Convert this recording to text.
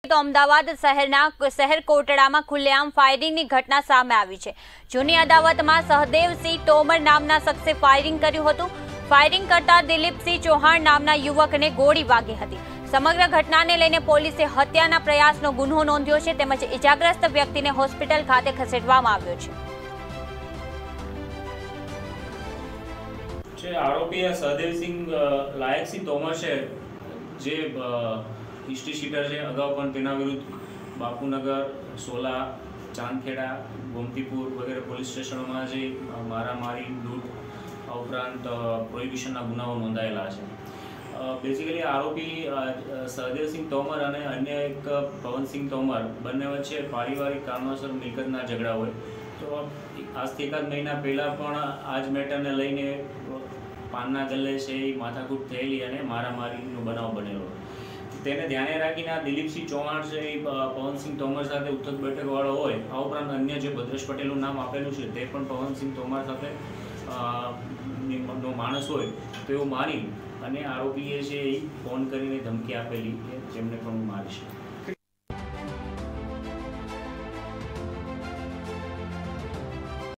તો અમદાવાદ શહેર કોટડામાં ખુલ્લેઆમ ફાયરિંગની ઘટના સામે આવી છે। જૂની અદાવતમાં સહદેવસિંહ તોમર નામના શખ્સે ફાયરિંગ કર્યું હતું। ફાયરિંગ કરતા દિલીપસિંહ ચૌહાણ નામના યુવકને ગોળી વાગી હતી। સમગ્ર ઘટનાને લઈને પોલીસે હત્યાના પ્રયાસનો ગુનો નોંધ્યો છે તેમજ ઇજાગ્રસ્ત વ્યક્તિને હોસ્પિટલ ખાતે ખસેડવામાં આવ્યો છે। आरोपी सहदेवसिंह लायकसिंह तोमर है जे हिस्ट्री शीटर है। अगाऊ पण तेना विरुद्ध बापूनगर, सोला, चांदखेड़ा, गोमतीपुर वगैरह पोलीस स्टेशनों में जे मारामारी, लूट उपरांत प्रोहिबिशनना गुनाओ नोंधायेला है। बेसिकली आरोपी सहदेवसिंह तोमर और अन्य एक पवनसिंह तोमर बने वच्चे पारिवारिक कारणोसर मिलकतना झगड़ा होय तो आज एकाद महीना पहला पण आज मैटर ने लईने पानना गल्ले से माथाकूट थयेली अने मारामारीनो बनाव बनेलो। तेने ध्याने राखीने दिलीपसिंह चौहाण से पवनसिंह तोमर साथे उठक बैठक वाळो होय। आ उपरांत अन्य जे भद्रेश पटेलनुं नाम आपेलुं छे ते पण पवनसिंह तोमर साथे नो माणस होय तो एवुं मानी अने आरोपीए छे फोन करीने धमकी आपेली के जेमने पण मारीश।